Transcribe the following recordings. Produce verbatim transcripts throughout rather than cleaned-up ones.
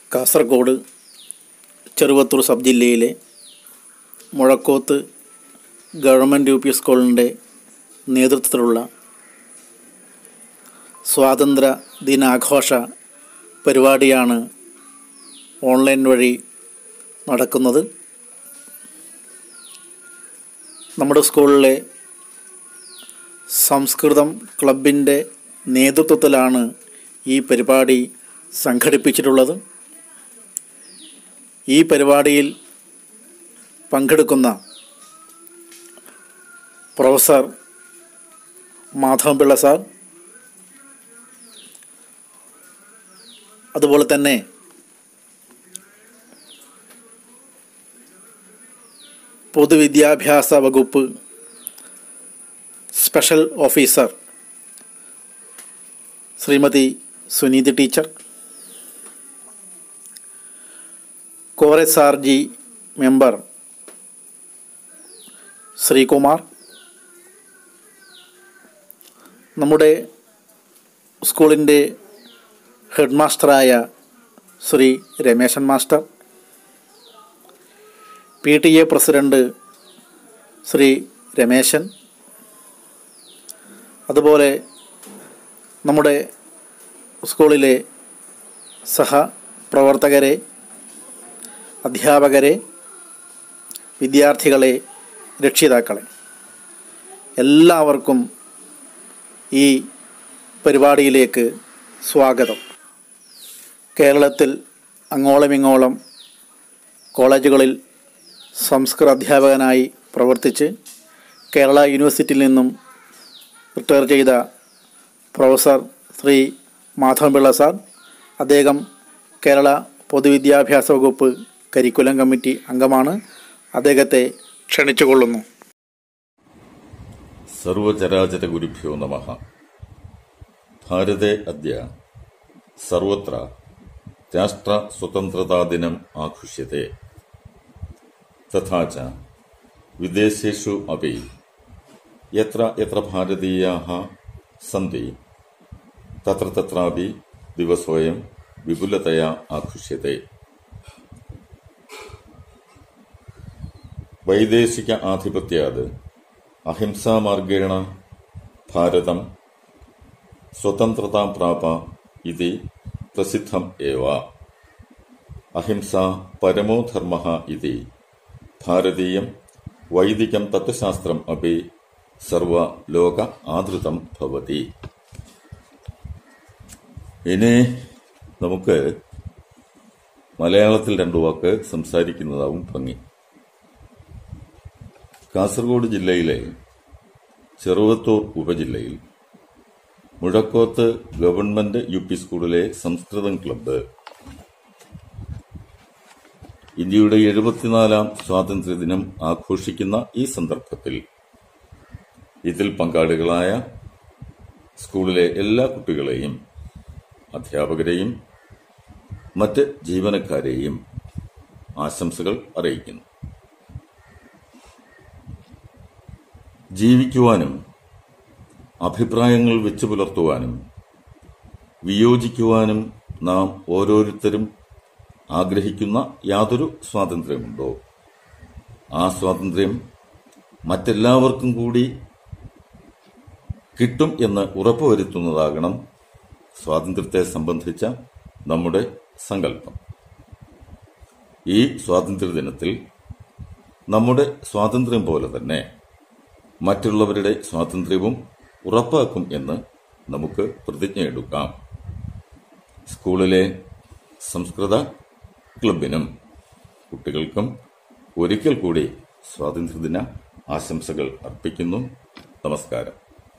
Kasaragod Cheruvathur sub ജില്ലയിലെ Muzhakkoth government U P സ്കൂളിൻ്റെ നേതൃത്വത്തിലുള്ള സ്വാതന്ത്ര്യ ദിനാഘോഷ പരിപാടിയാണ് ഓൺലൈൻ വഴി നടക്കുന്നത്. നമ്മുടെ സ്കൂളിലെ സംസ്കൃതം ക്ലബിൻ്റെ നേതൃത്വത്തിലാണ് ഈ പരിപാടി സംഘടിപ്പിച്ചിട്ടുള്ളത്. ഈ പരിപാടിയിൽ പങ്കെടുക്കുന്ന പ്രൊഫസർ മാധവൻപിള്ള സാർ, അതുപോലെ തന്നെ പൊതുവിദ്യാഭ്യാസ വകുപ്പ് special officer Shrimati Suneethi teacher, കോറസ് ആർ ജി മെമ്പർ ശ്രീകുമാർ, നമ്മുടെ സ്കൂളിൻ്റെ ഹെഡ് മാസ്റ്ററായ Shri Rameshan master, P T A president Shri Rameshan, അതുപോലെ നമ്മുടെ സ്കൂളിലെ സഹപ്രവർത്തകരെ, അധ്യാപകരെ, വിദ്യാർത്ഥികളെ, രക്ഷിതാക്കളെ എല്ലാവർക്കും ഈ പരിപാടിയിലേക്ക് സ്വാഗതം. കേരളത്തിൽ അങ്ങോളമിങ്ങോളം കോളേജുകളിൽ സംസ്കൃത അധ്യാപകനായി പ്രവർത്തിച്ച് കേരള യൂണിവേഴ്സിറ്റിയിൽ നിന്നും റിട്ടയർ ചെയ്ത പ്രൊഫസർ ശ്രീ മാധവൻപിള്ള സാർ, അദ്ദേഹം കേരള പൊതുവിദ്യാഭ്യാസ വകുപ്പ് കരിക്കുലം കമ്മിറ്റി അംഗമാണ്. അദ്ദേഹത്തെ ക്ഷണിച്ചുകൊള്ളുന്നു. സർവചരാചര ഗുരുഭ്യോ നമഃ. ഭാരതേ അദ്യ സർവത്ര രാഷ്ട്ര സ്വതന്ത്രതാ ദിനം ആഘോഷ്യത്തെ. തഥാ ച വിദേശേഷു അപി യത്ര യത്ര ഭാരതീയാഃ സന്തി തത്ര തത്രാപി ദിവസോയം വിപുലതയാ ആഘോഷ്യത്തെ. വൈദേശിക ആധിപത്യാത് അഹിംസാമാർഗേണ ഭാരതം സ്വതന്ത്രതാം പ്രാപ ഇതി പ്രസിദ്ധം ഏവ. അഹിംസ പരമോ ധർമ്മഃ ഇതി ഭാരതീയം വൈദികം തത്വശാസ്ത്രം അപി സർവലോക ആദൃതം ഭവതി. ഇനി നമുക്ക് മലയാളത്തിൽ രണ്ടു വാക്ക് സംസാരിക്കുന്നതാവും ഭംഗി. കാസർഗോഡ് ജില്ലയിലെ ചെറുവത്തൂർ ഉപജില്ലയിൽ മുഴക്കോത്ത് ഗവൺമെന്റ് യു പി സ്കൂളിലെ സംസ്കൃതം ക്ലബ്ബ് ഇന്ത്യയുടെ എഴുപത്തിനാലാം സ്വാതന്ത്ര്യദിനം ആഘോഷിക്കുന്ന ഈ സന്ദർഭത്തിൽ ഇതിൽ പങ്കാളികളായ സ്കൂളിലെ എല്ലാ കുട്ടികളെയും, അധ്യാപകരെയും മറ്റ് ജീവനക്കാരെയും ആശംസകൾ അറിയിക്കുന്നു. ജീവിക്കുവാനും അഭിപ്രായങ്ങൾ വെച്ചു പുലർത്തുവാനും വിയോജിക്കുവാനും നാം ഓരോരുത്തരും ആഗ്രഹിക്കുന്ന യാതൊരു സ്വാതന്ത്ര്യമുണ്ടോ, ആ സ്വാതന്ത്ര്യം മറ്റെല്ലാവർക്കും കൂടി കിട്ടും എന്ന് ഉറപ്പുവരുത്തുന്നതാകണം സ്വാതന്ത്ര്യത്തെ സംബന്ധിച്ച നമ്മുടെ സങ്കല്പം. ഈ സ്വാതന്ത്ര്യദിനത്തിൽ നമ്മുടെ സ്വാതന്ത്ര്യം പോലെ തന്നെ മറ്റുള്ളവരുടെ സ്വാതന്ത്ര്യവും ഉറപ്പാക്കും എന്ന് നമുക്ക് പ്രതിജ്ഞയെടുക്കാം. സ്കൂളിലെ സംസ്കൃത ക്ലബിനും കുട്ടികൾക്കും ഒരിക്കൽ കൂടി സ്വാതന്ത്ര്യദിന ആശംസകൾ അർപ്പിക്കുന്നു. നമസ്കാരം.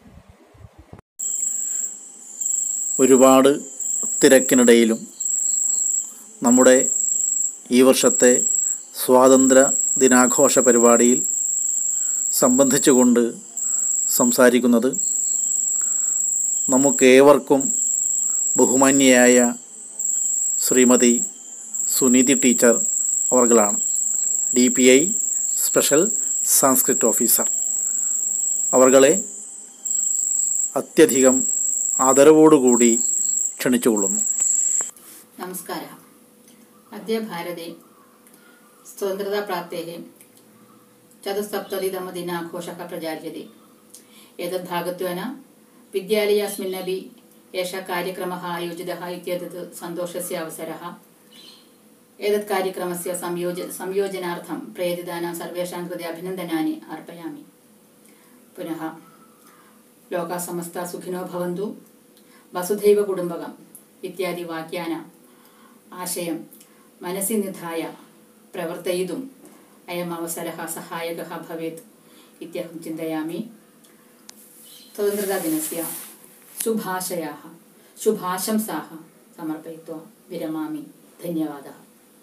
ഒരുപാട് തിരക്കിനിടയിലും നമ്മുടെ ഈ വർഷത്തെ സ്വാതന്ത്ര്യ ദിനാഘോഷ പരിപാടിയിൽ സംബന്ധിച്ചുകൊണ്ട് സംസാരിക്കുന്നത് നമുക്കേവർക്കും ബഹുമാന്യയായ ശ്രീമതി സുനീതി ടീച്ചർ അവർകളാണ്, D P I special Sanskrit officer. അവർകളെ അത്യധികം ആദരവോടുകൂടി ക്ഷണിച്ചുകൊള്ളുന്നു. നമസ്കാരം. अद्य भारते स्वतन्त्रताप्राप्तेः चतुस्सप्ततितमदिनाघोषः प्रचाल्यते। एतद्भागत्वेन विद्यालयेऽस्मिन्नपि एषः कार्यक्रमः आयोजितः इत्येतत् सन्तोषस्य अवसरः। एतत् कार्यक्रमस्य संयोज संयोजनार्थं प्रयतितानां सर्वेषां कृते अभिनन्दनानि अर्पयामि। पुनः लोकाः समस्ताः सुखिनो भवन्तु, वसुधैव कुटुम्बकम् इत्यादि वाक्यानाम् आशयं मनसि निधाय प्रवर्तयितुम् अयम् अवसरः सहायकः भवेत् इत्यहं चिन्तयामि। स्वतन्त्रतादिनस्य शुभाशयाः शुभाशंसाः समर्पयित्वा विरमामि। धन्यवादः।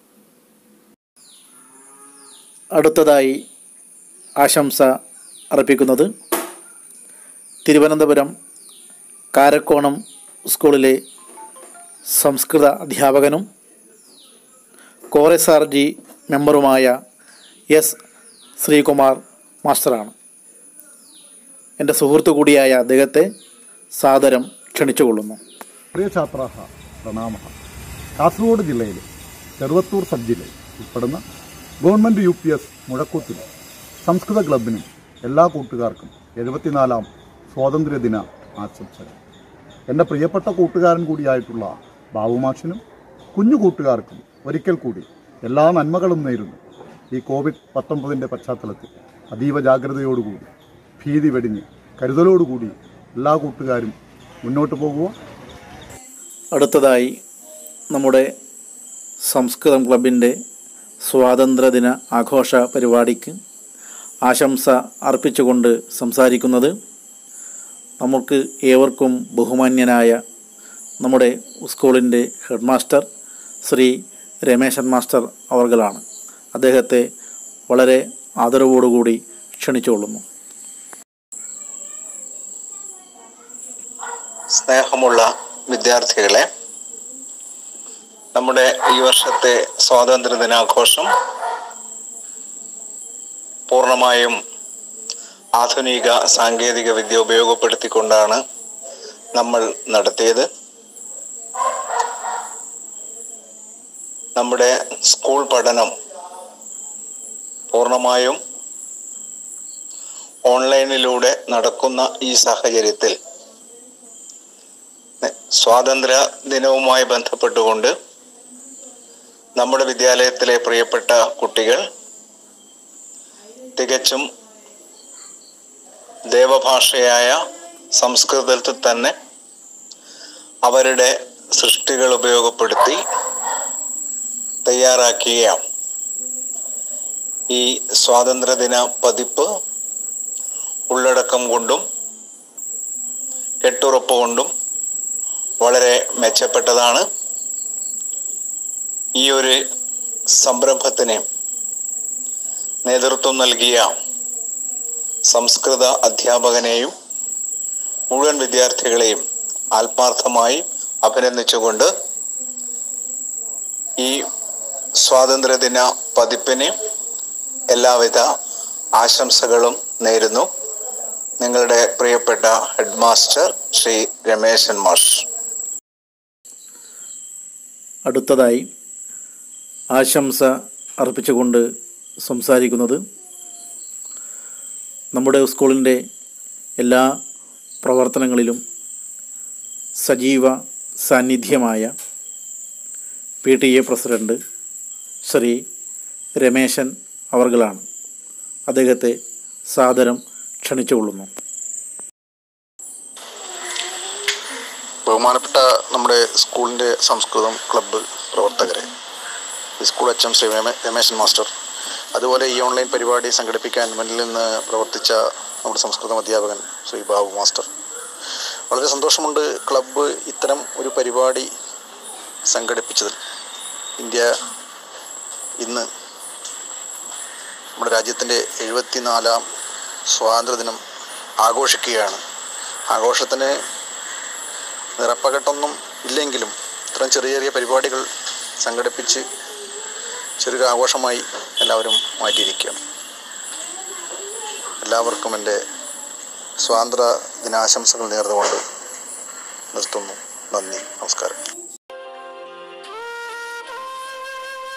അടുത്തതായി ആശംസ അർപ്പിക്കുന്നത് തിരുവനന്തപുരം കാരക്കോണം സ്കൂളിലെ സംസ്കൃത അധ്യാപകനും കോറസ് ആർ ജി മെമ്പറുമായ എസ് ശ്രീകുമാർ മാസ്റ്ററാണ്. എൻ്റെ സുഹൃത്തു കൂടിയായ അദ്ദേഹത്തെ സാദരം ക്ഷണിച്ചുകൊള്ളുന്നു. പ്രിയ ഛാത്രാः പ്രണാമः. കാസർഗോഡ് ജില്ലയിലെ ചെറുവത്തൂർ സബ് ജില്ലയിൽ ഉൾപ്പെടുന്ന ഗവൺമെൻറ് യു പി എസ് മുഴക്കൂത്തിലെ സംസ്കൃത ക്ലബിനും എല്ലാ കൂട്ടുകാർക്കും എഴുപത്തിനാലാം സ്വാതന്ത്ര്യദിന ആശംസകൾ. എൻ്റെ പ്രിയപ്പെട്ട കൂട്ടുകാരൻ കൂടിയായിട്ടുള്ള ബാബുമാഷിനും കുഞ്ഞു കൂട്ടുകാർക്കും ഒരിക്കൽ കൂടി എല്ലാ നന്മകളും നേരുന്നു. ഈ കോവിഡ് പത്തൊമ്പതിൻ്റെ പശ്ചാത്തലത്തിൽ അതീവ ജാഗ്രതയോടുകൂടി ഭീതി വെടിഞ്ഞ് കരുതലോടുകൂടി എല്ലാ കൂട്ടുകാരും മുന്നോട്ട് പോകുക. അടുത്തതായി നമ്മുടെ സംസ്കൃതം ക്ലബിൻ്റെ സ്വാതന്ത്ര്യദിന ആഘോഷ പരിപാടിക്ക് ആശംസ അർപ്പിച്ചുകൊണ്ട് സംസാരിക്കുന്നത് നമുക്ക് ഏവർക്കും ബഹുമാന്യനായ നമ്മുടെ സ്കൂളിൻ്റെ head master Shri Rameshan master അവർകളാണ്. അദ്ദേഹത്തെ വളരെ ആദരവോടുകൂടി ക്ഷണിച്ചുകൊള്ളുന്നു. സ്നേഹമുള്ള വിദ്യാർത്ഥികളെ, നമ്മുടെ ഈ വർഷത്തെ സ്വാതന്ത്ര്യദിനാഘോഷം പൂർണ്ണമായും ആധുനിക സാങ്കേതിക വിദ്യ ഉപയോഗപ്പെടുത്തിക്കൊണ്ടാണ് നമ്മൾ നടത്തിയത്. നമ്മുടെ സ്കൂൾ പഠനം പൂർണ്ണമായും ഓൺലൈനിലൂടെ നടക്കുന്ന ഈ സാഹചര്യത്തിൽ സ്വാതന്ത്ര്യ ദിനവുമായി ബന്ധപ്പെട്ടുകൊണ്ട് നമ്മുടെ വിദ്യാലയത്തിലെ പ്രിയപ്പെട്ട കുട്ടികൾ തികച്ചും ദേവഭാഷയായ സംസ്കൃതത്തിൽ തന്നെ അവരുടെ സൃഷ്ടികൾ ഉപയോഗപ്പെടുത്തി തയ്യാറാക്കിയ ഈ സ്വാതന്ത്ര്യദിന പതിപ്പ് ഉള്ളടക്കം കൊണ്ടും കെട്ടുറപ്പ് കൊണ്ടും വളരെ മെച്ചപ്പെട്ടതാണ്. ഈ ഒരു സംരംഭത്തിന് നേതൃത്വം നൽകിയ സംസ്കൃത അധ്യാപകനെയും മുഴുവൻ വിദ്യാർത്ഥികളെയും ആത്മാർത്ഥമായി അഭിനന്ദിച്ചുകൊണ്ട് ഈ സ്വാതന്ത്ര്യദിന പതിപ്പിന് എല്ലാവിധ ആശംസകളും നേരുന്നു. നിങ്ങളുടെ പ്രിയപ്പെട്ട ഹെഡ് മാസ്റ്റർ ശ്രീ രമേശൻ മാഷ്. അടുത്തതായി ആശംസ അർപ്പിച്ചുകൊണ്ട് സംസാരിക്കുന്നത് നമ്മുടെ സ്കൂളിൻ്റെ എല്ലാ പ്രവർത്തനങ്ങളിലും സജീവ സാന്നിധ്യമായ P T A president Shri Rameshan അവർകളാണ്. അദ്ദേഹത്തെ സാദരം ക്ഷണിച്ചുകൊള്ളുന്നു. ബഹുമാനപ്പെട്ട നമ്മുടെ സ്കൂളിൻ്റെ സംസ്കൃതം ക്ലബ്ബ് പ്രവർത്തകരെ, ഈ school H M Shri Rameshan master, അതുപോലെ ഈ ഓൺലൈൻ പരിപാടി സംഘടിപ്പിക്കാൻ മുന്നിൽ നിന്ന് പ്രവർത്തിച്ച നമ്മുടെ സംസ്കൃതം അധ്യാപകൻ ശ്രീ ബാബു മാസ്റ്റർ, വളരെ സന്തോഷമുണ്ട് ക്ലബ്ബ് ഇത്തരം ഒരു പരിപാടി സംഘടിപ്പിച്ചതിൽ. ഇന്ത്യ ഇന്ന് നമ്മുടെ രാജ്യത്തിൻ്റെ എഴുപത്തിനാലാം സ്വാതന്ത്ര്യദിനം ആഘോഷിക്കുകയാണ്. ആഘോഷത്തിന് നിറപ്പകട്ടൊന്നും ഇല്ലെങ്കിലും ഇത്തരം ചെറിയ ചെറിയ പരിപാടികൾ സംഘടിപ്പിച്ച് ചെറിയൊരു ആഘോഷമായി എല്ലാവരും മാറ്റിയിരിക്കുകയാണ്. എല്ലാവർക്കും എൻ്റെ സ്വാതന്ത്ര്യ ദിനാശംസകൾ നേർന്നുകൊണ്ട് നിർത്തുന്നു. നന്ദി, നമസ്കാരം.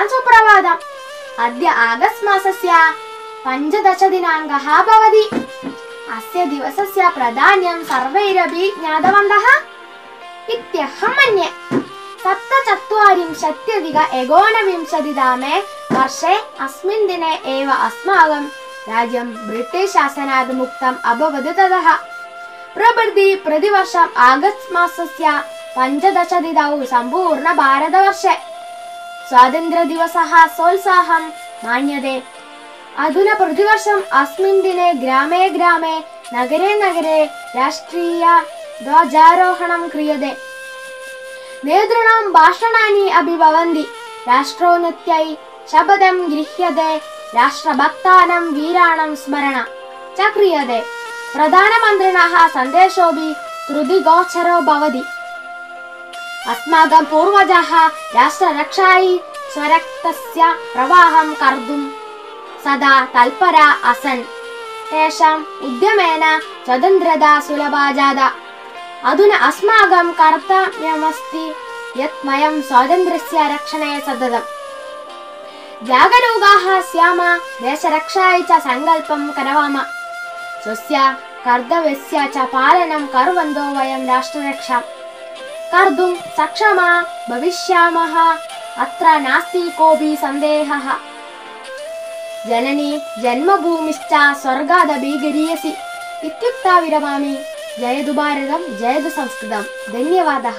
सर्वेषां सुप्रभातम्। अद्य आगस्ट् मासस्य पञ्चदशदिनाङ्कः भवति। अस्य दिवसस्य प्राधान्यं सर्वैरपि ज्ञातवन्तः इत्यहं मन्ये। सप्तचत्वारिंशत्यधिक एकोनविंशतितमे वर्षे अस्मिन् दिने एव अस्माकं राज्यं ब्रिटिश् शासनात् मुक्तम् अभवत्। ततः प्रभृति प्रतिवर्षम् आगस्ट् मासस्य पञ्चदशतिथौ सम्पूर्णभारतवर्षे स्वातन्त्र्यदिवसः सोत्साहं मान्यते। अधुना प्रतिवर्षम् अस्मिन् दिने ग्रामे ग्रामे नगरे नगरे राष्ट्रीय ध्वजारोहणं क्रियते। नेतॄणां भाषणानि अपि भवन्ति। राष्ट्रोन्नत्यै शपथं गृह्यते। राष्ट्रभक्तानां वीराणां स्मरणं च क्रियते। प्रधानमन्त्रिणः सन्देशोऽपि श्रुतिगोचरो भवति। अस्माकं पूर्वजाः राष्ट्ररक्षायै स्वरक्तस्य प्रवाहं कर्तुं सदा तत्परा आसन्। तेषाम् उद्यमेन स्वतन्त्रता सुलभा जाता। अधुना अस्माकं कर्तव्यमस्ति यत् वयं स्वातन्त्र्यस्य रक्षणे सततं जागरूकाः स्याम। देशरक्षायै च सङ्कल्पं करवाम। स्वस्य कर्तव्यस्य च पालनं कुर्वन्तो वयं राष्ट्ररक्षां कर्तुं सक्षमा भविष्यामः। अत्र नास्ति कोऽपि सन्देहः। जननी जन्मभूमिश्च स्वर्गादपि गरीयसी इत्युक्त्वा विरमामि। जयतु भारतं, जयतु संस्कृतं। धन्यवादः।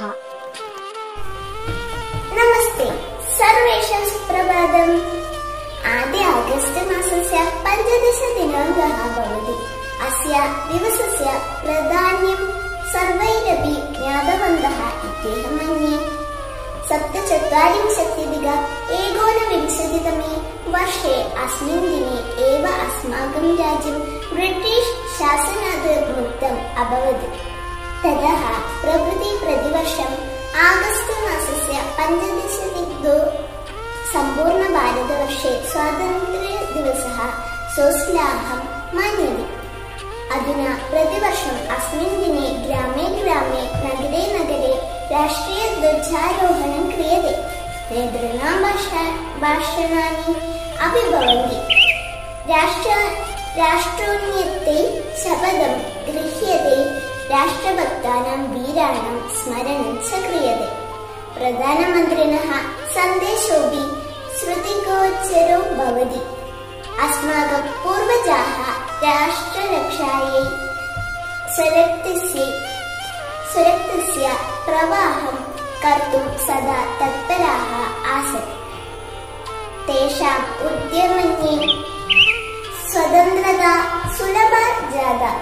नमस्ते, सर्वेषां सुप्रभातम्। आद्य आगस्ट् मासस्य पञ्चदशदिनाङ्कः भवति। अस्य दिवसस्य प्राधान्यं सर्वैरपि ज्ञातवन्तः इत्यहं मन्ये। सप्तचत्वारिंशत्यधिक एकोनविंशतितमे वर्षे अस्मिन् दिने एव अस्माकं राज्यं ब्रिटिश् शासनात् मुक्तम् अभवत्। ततः प्रभृति प्रतिवर्षम् आगस्ट् मासस्य पञ्चदशदिनाङ्के सम्पूर्णभारतवर्षे स्वातन्त्र्यदिवसः सोत्साहं मान्यते। अधुना प्रतिवर्षम् अस्मिन् दिने ग्रामे ग्रामे नगरे नगरे राष्ट्रीयध्वजारोहणं क्रियते। नेतॄणां भाषणानि अपि भवन्ति। राष्ट्र राष्ट्रोन्नत्यै शपथं गृह्यते। राष्ट्रभक्तानां वीराणां स्मरणं च क्रियते। प्रधानमन्त्रिणः सन्देशोऽपि श्रुतिगोचरो भवति। अस्माकं पूर्वजाः राष्ट्ररक्षायै स्वरक्तस्य स्वरक्तस्य प्रवाहं कर्तुं सदा तत्पराः आसन्। तेषाम् उद्यमेन स्वतन्त्रता सुलभा जाता।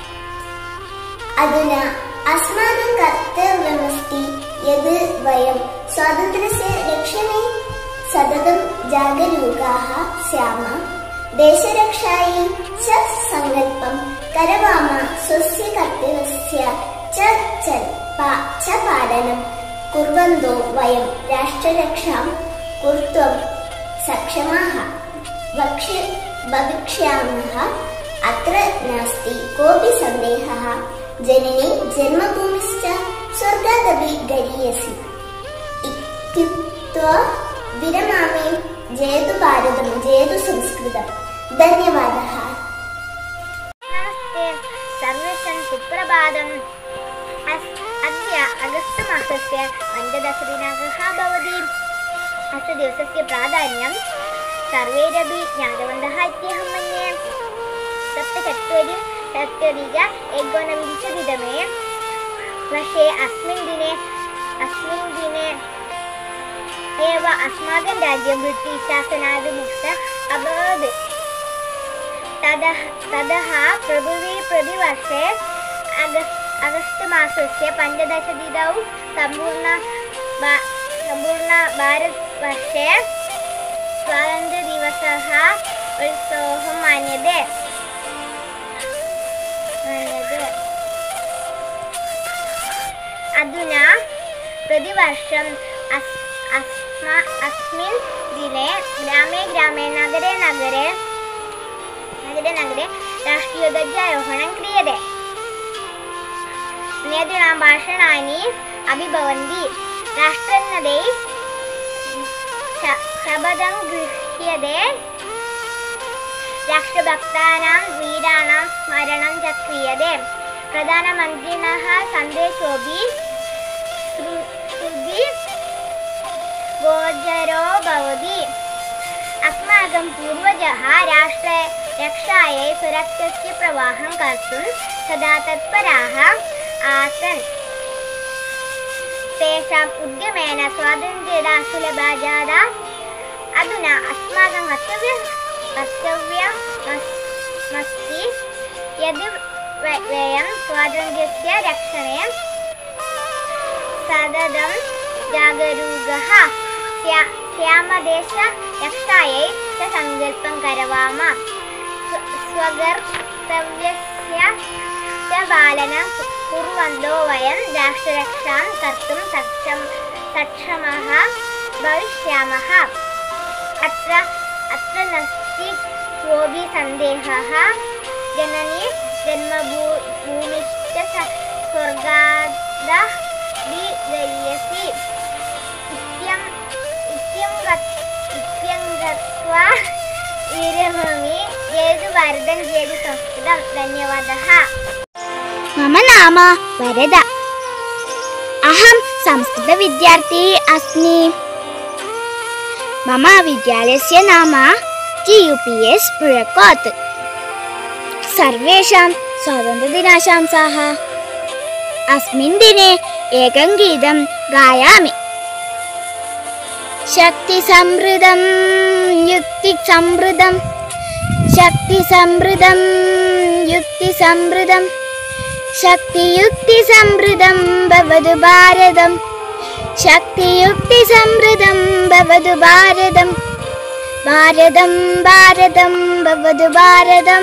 अधुना अस्माकं कर्तव्यमस्ति यद् वयं स्वातन्त्र्यस्य रक्षणे सततं जागरूकाः स्याम। देशरक्षायै च सङ्कल्पं करवाम। स्वस्य कर्तव्यस्य च च पालनं कुर्वन्तो वयं राष्ट्ररक्षां कर्तुं सक्षमाः भविष्यामः। अत्र नास्ति कोऽपि सन्देहः। जननी जन्मभूमिश्च स्वर्गादपि गरीयसी इत्युक्त्वा विरमामि। जयतु भारतं, जयतु संस्कृतं। धन्यवादः। नमस्ते, सर्वेषां सुप्रभातम्। अद्य अगस्ट् मासस्य पञ्चदशदिनाङ्कः भवति। अस्य दिवसस्य प्राधान्यं सर्वैरपि ज्ञातवन्तः इत्यहं मन्ये। सप्तचत्वारिंशत्यधिक एकोनविंशतितमे वर्षे अस्मिन् दिने अस्मिन् दिने एव अस्माकं राज्यं ब्रिटिश् शासनात् मुक्तम् अभवत्। ततः ततः प्रभृति प्रतिवर्षे अगस्ट् अगस्ट् मासस्य पञ्चदशतिथौ सम्पूर्ण सम्पूर्णभारतवर्षे स्वातन्त्र्यदिवसः उत्सवः मान्यते। अधुना प्रतिवर्षम् अस्मिन् दिने ग्रामे ग्रामे नगरे नगरे नगरे नगरे राष्ट्रीयध्वजारोहणं क्रियते। नेतॄणां भाषणानि अपि भवन्ति। राष्ट्रोन्नत्यै शपथं गृह्यते राष्ट्रभक्तानां वीराणां स्मरणं च क्रियते प्रधानमन्त्रिणः सन्देशोऽपि श्रुति गोचरो भवति अस्माकं पूर्वजः राष्ट्ररक्षायै सुरक्षस्य प्रवाहं कर्तुं सदा तत्पराः आसन् तेषाम् उद्यमेन स्वातन्त्र्यता सुलभा जाता अधुना अस्माकं कर्तव्यं कर्तव्यमस्ति यदि वयं स्वातन्त्र्यस्य रक्षणे सततं जागरूकः स्यामदेशरक्षायै च सङ्कल्पं करवाम स्वकर्तव्यस्य च पालनं कुर्वन्तो वयं राष्ट्ररक्षां कर्तुं सक्षम सक्षमः भविष्यामः अत्र अत्र नास्ति कोऽपि सन्देहः जननी जन्मभूमिश्च स्वर्गादः विजयसि इत्यं इत्यं इत्यं गत्वा विरमामि जयतु भारतं जयतु संस्कृतं धन्यवादः मम नाम वरदा अहं संस्कृतविद्यार्थी अस्मि मम विद्यालयस्य नाम G U P S Muzhakkoth सर्वेषां स्वातन्त्र्यदिनाशंसाः अस्मिन् दिने एकं गीतं गायामि शक्तिसमृद्धं युक्तिसमृद्धं शक्तिसमृद्धं युक्तिसमृद्धं शक्तियुक्तिसमृद्धं भवतु भारतं शक्तियुक्तिसमृद्धं भवतु भारतं भारतं भारतं भवतु भारतं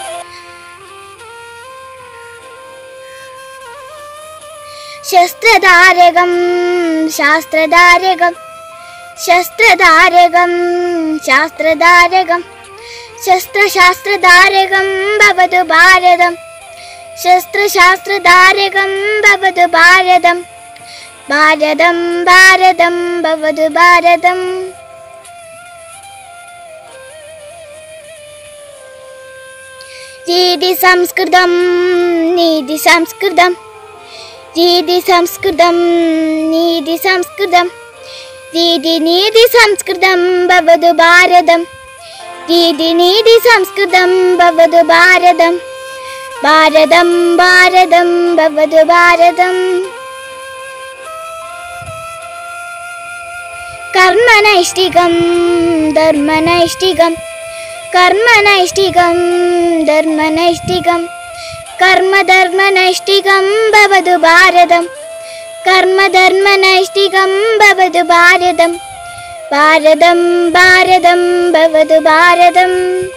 शस्त्रधारकं शास्त्रधारकं शस्त्रधारकं शास्त्रधारकं शस्त्रशास्त्रधारकं भवतु भारतं शस्त्रशास्त्रधारकं भवतु भारतं भारतं भारतं भवतु भारतं नीति संस्कृतं नीति संस्कृतं नीति संस्कृतं नीति संस्कृतं नीति नीति संस्कृतं भवतु भारतं नीति नीति संस्कृतं भवतु भारतं भारतं भारतं भवतु भारतं कर्मनैष्टिकं धर्मनैष्टिकं कर्मनैष्टिकं धर्मनैष्टिकं कर्मधर्मनैष्टिकं भवतु भारतं कर्मधर्मनैष्टिकं भवतु भारतं भारतं भारतं भवतु भारतं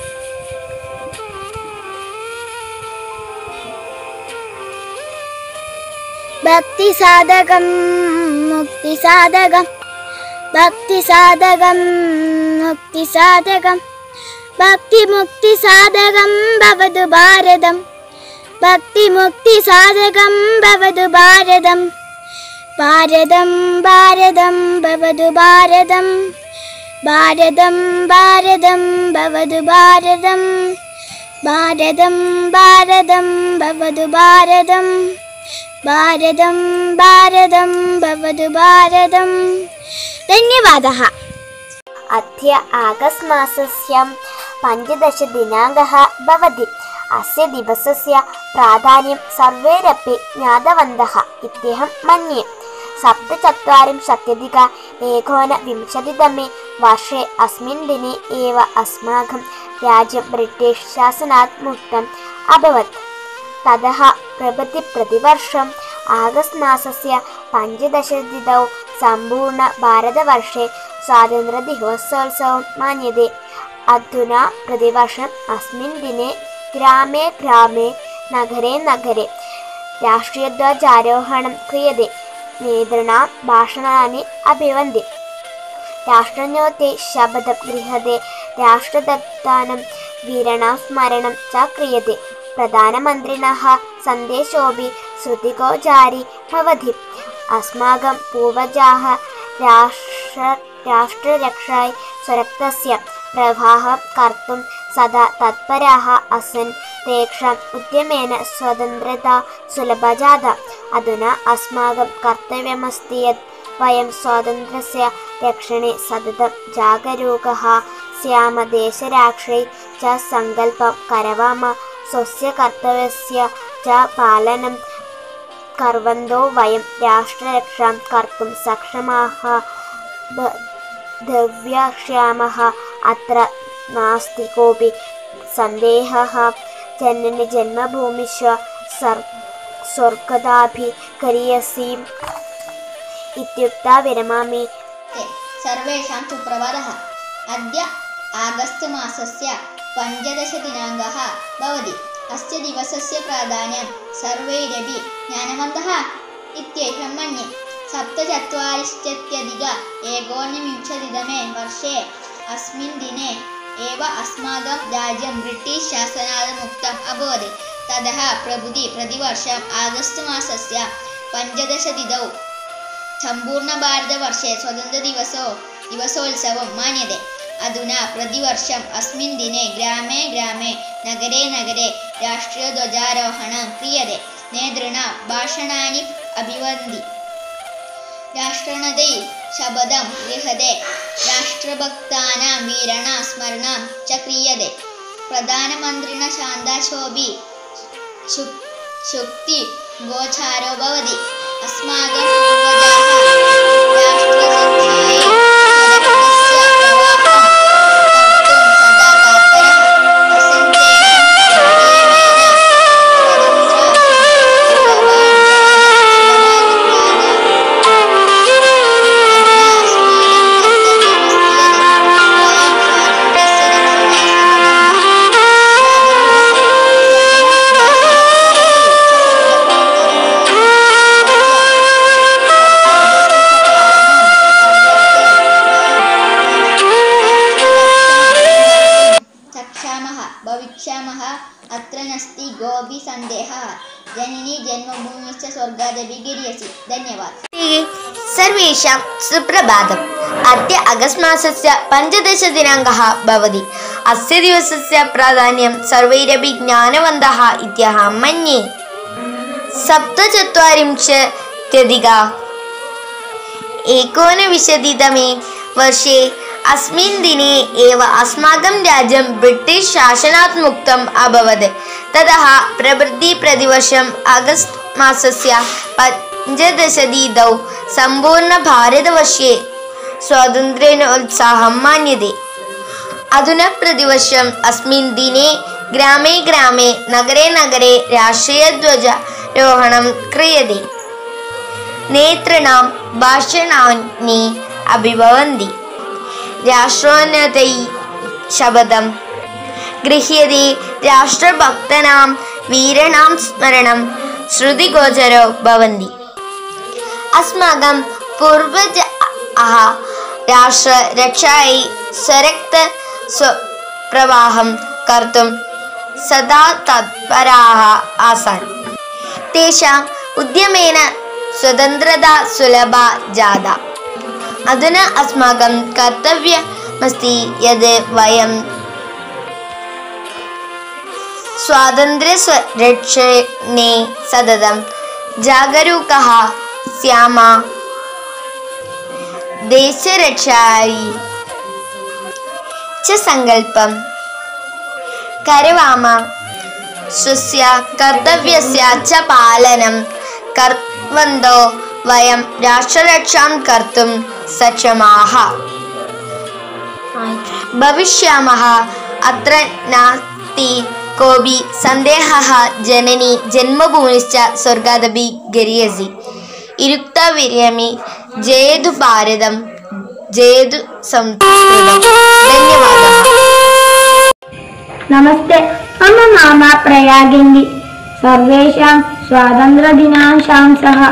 भक्तिसाधकं मुक्तिसाधकं भक्तिसाधकं मुक्तिसाधकं भक्तिमुक्तिसाधकं भवतु भारतं भक्तिमुक्तिसाधकं भवतु भारतं भारतं भारतं भवतु भारतं भारतं भारतं भवतु भारतं भारतं भारतं भवतु भारतं भारतं भारतं भवतु भारतं धन्यवादः अद्य आगस्ट् मासस्य पञ्चदशदिनाङ्कः भवति अस्य दिवसस्य प्राधान्यं सर्वेरपि ज्ञातवन्तः इत्यहं मन्ये सप्तचत्वारिंशत्यधिक एकोनविंशतितमे वर्षे अस्मिन् दिने एव अस्माकं राज्यं ब्रिटिश् शासनात् मुक्तम् अभवत् ततः प्रभृति प्रतिवर्षम् आगस्ट् मासस्य पञ्चदशतिथौ सम्पूर्णभारतवर्षे स्वातन्त्र्यदिवसोत्सवं मन्यते अधुना प्रतिवर्षम् अस्मिन् दिने ग्रामे ग्रामे नगरे नगरे राष्ट्रीयध्वजारोहणं क्रियते नेतॄणां भाषणानि अपि भवन्ति राष्ट्रज्योते शपथं गृह्यते राष्ट्रदत्तानं वीराणां स्मरणं च क्रियते प्रधानमन्त्रिणः सन्देशोऽपि श्रुतिगोचारी भवति अस्माकं पूर्वजाः राष्ट्र राष्ट्ररक्षायै स्वरक्तस्य प्रवाहं कर्तुं सदा तत्पराः आसन्। तेषाम् उद्यमेन स्वतन्त्रता सुलभा जाता। अधुना अस्माकं कर्तव्यमस्ति यत् वयं स्वातन्त्र्यस्य रक्षणे सततं जागरूकाः स्याम। देशरक्षै च सङ्कल्पं करवाम। स्वस्य कर्तव्यस्य च पालनं कुर्वन्तो वयं राष्ट्ररक्षां कर्तुं सक्षमाः भविष्यामः। अत्र नास्ति कोऽपि सन्देहः। जननि जन्मभूमिश्च स्वर्गदाभिगरीयसी इत्युक्त्वा विरमामि। सर्वेषां सुप्रभातः। अद्य आगस्ट् मासस्य पञ्चदशदिनाङ्कः भवति। अस्य दिवसस्य प्राधान्यं सर्वैरपि ज्ञानवन्तः इत्येषं मन्ये। सप्तचत्वारिंशत्यधिक एकोनविंशतितमे वर्षे अस्मिन् दिने एव अस्माकं राज्यं ब्रिटिश् शासनात् मुक्तम् अभवत्। ततः प्रभृति प्रतिवर्षम् आगस्ट् मासस्य पञ्चदशतिथौ सम्पूर्णभारतवर्षे स्वतन्त्रदिवसो दिवसोत्सवं मन्यते। अधुना प्रतिवर्षम् अस्मिन् दिने ग्रामे ग्रामे नगरे नगरे राष्ट्रीयध्वजारोहणं क्रियते। नेतॄणां भाषणानि अभिवदन्ति। राष्ट्रनदै शपथं गृह्यते। राष्ट्रभक्तानां वीराणां स्मरणं च क्रियते। प्रधानमन्त्रिणा शान्ताशोभि शुक्तिगोचारो भवति। अस्माकं पूर्वजाः राष्ट्ररक्षायै स्वरक्तस्य प्रवाहं कर्तुं सदा तत्पराः आसन्। तेषाम् उद्यमेन भविष्यामः। अत्र नास्ति कोऽपि सन्देहः। जननी जन्मभूमिश्च स्वर्गादभिगरीयसी। धन्यवादः। सर्वेषां सुप्रभातम्। अद्य अगस्ट् मासस्य पञ्चदशदिनाङ्कः भवति। अस्य दिवसस्य प्राधान्यं सर्वैरपि ज्ञानवन्तः इत्यहं मन्ये। सप्तचत्वारिंशत्यधिक एकोनविंशतितमे वर्षे अस्मिन् दिने एव अस्माकं राज्यं ब्रिटिश् शासनात् मुक्तम् अभवत्। ततः प्रभृति प्रतिवर्षम् आगस्ट् मासस्य पञ्चदशतिथौ सम्पूर्णभारतवर्षे स्वातन्त्र्योत्सवं मन्यते। अधुना प्रतिवर्षम् अस्मिन् दिने ग्रामे ग्रामे नगरे नगरे राष्ट्रीयध्वजारोहणं क्रियते। नेतॄणां भाषणानि अभिभवन्ति। राष्ट्रोन्नतयै शपथं गृह्यते। राष्ट्रभक्तानां वीराणां स्मरणं श्रुतिगोचरो भवन्ति। अस्माकं पूर्वजाः राष्ट्ररक्षायै स्वरक्तप्रवाहं कर्तुं सदा तत्पराः आसन्। तेषाम् उद्यमेन स्वतन्त्रता सुलभा जाता। अधुना अस्माकं कर्तव्यमस्ति यद् वयं स्वातन्त्र्यरक्षणे सततं जागरूकाः स्याम। देशरक्षायै च सङ्कल्पं करवाम। स्वस्य कर्तव्यस्य च पालनं कुर्वन्तो वयं राष्ट्ररक्षां कर्तुं सक्षमाः भविष्यामः। अत्र नास्ति कोऽपि सन्देहः। जननी जन्मभूमिश्च स्वर्गादभिगरीयसी इत्युक्त्वा विरमामि। जयतु भारतं, जयतु संस्कृतं। धन्यवादः। नमस्ते, मम नाम प्रयागिन्दी। सर्वेषां स्वातन्त्र्यदिनाशंसाः।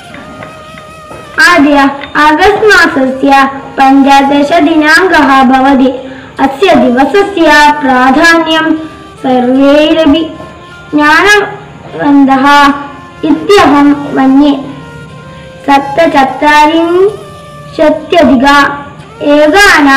अद्य आगस्ट् मासस्य पञ्चदशदिनाङ्कः भवति। अस्य दिवसस्य प्राधान्यं सर्वैरपि ज्ञानवन्तः इत्यहं मन्ये। सप्तचत्वारिंशत्यधिक एकान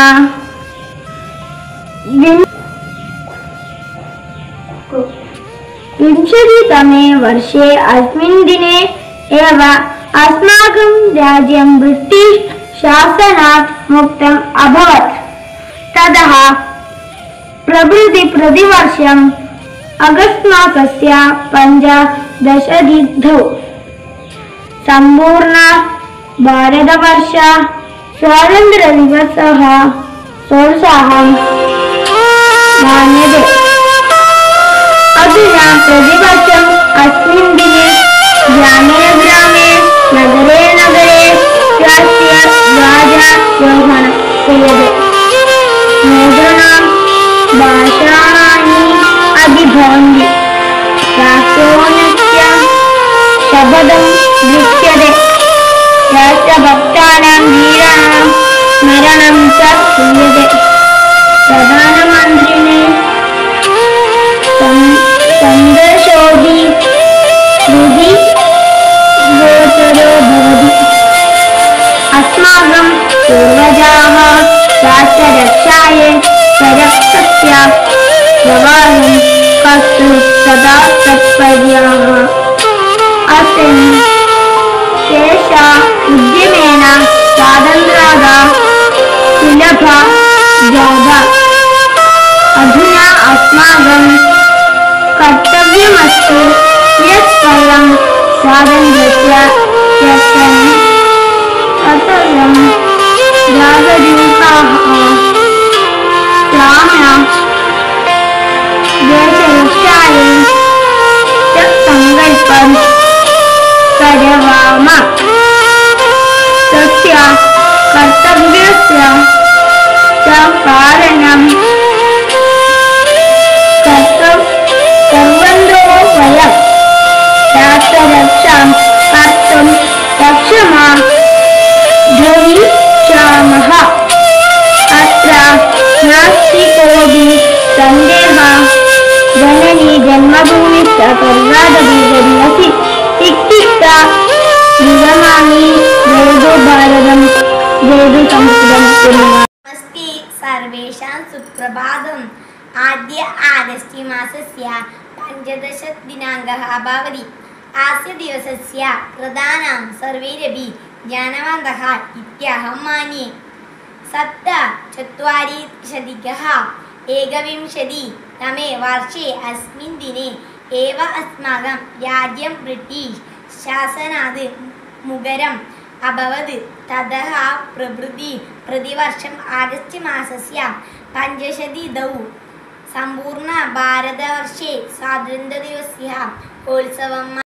विंशतितमे वर्षे अस्मिन् दिने एव अस्माकं राज्यं ब्रिटिश् शासनात् मुक्तम् अभवत्। ततः प्रभृति प्रतिवर्षम् अगस्ट् मासस्य पञ्चदशतिथौ सम्पूर्ण भारतवर्ष स्वातन्त्र्यदिवसः सोत्साहं मान्यते। अधुना प्रतिवर्षम् अस्मिन् दिने ग्रामे ग्रामे नगरे नगरे राष्ट्रियध्वजारोहणं क्रियते। नूतनां भाषणानि अपि भवन्ति। राष्ट्रोन्नत्यां शपथं दृश्यते। राष्ट्रभक्तानां वीराणां स्मरणं च क्रियते। प्रधानमन्त्रिणे सन्दर्शोऽपि हृदि गोचरो भवति। अस्माकं पूर्वजाः राष्ट्ररक्षायै स्वरक्षस्य प्रवाहं कर्तुं सदा तत्पर्याः आसन्। तेषा उद्यमेन स्वातन्त्र्यदा सुलभा जाता। अधुना अस्माकं कर्तव्यमस्ति यत् वयं स्वातन्त्र्यस्य रक्षणे अतलं जागरूकाः साम्य देशरक्षायै च सङ्कल्पं करवाम। तस्य कर्तव्यस्य च पालनं कुर्वन्तः वयं राष्ट्ररक्षां कर्तुं सक्षमाः भविष्यामः। अत्र नास्ति कोऽपि सन्देहः। जननी जन्मभूमिश्च स्वर्गादपि इत्युक्त्वा विरमामि। जयतु भारतं, जयतु संस्कृतं। नमस्ते सर्वेषां सुप्रभातम्। आद्य आगस्ट् मासस्य पञ्चदशदिनाङ्कः भवति। अस्य दिवसस्य प्रधानं सर्वैरपि ज्ञानवन्तः इत्यहं मन्ये। सप्तचत्वारिंशदधिक एकविंशतितमे वर्षे अस्मिन् दिने एव अस्माकं राज्यं ब्रिटिश् शासनात् मुक्तम् अभवत्। ततः प्रभृति प्रतिवर्षम् आगस्ट् मासस्य पञ्चदशतिथौ सम्पूर्ण भारतवर्षे स्वातन्त्र्यदिवसस्य उत्सवम्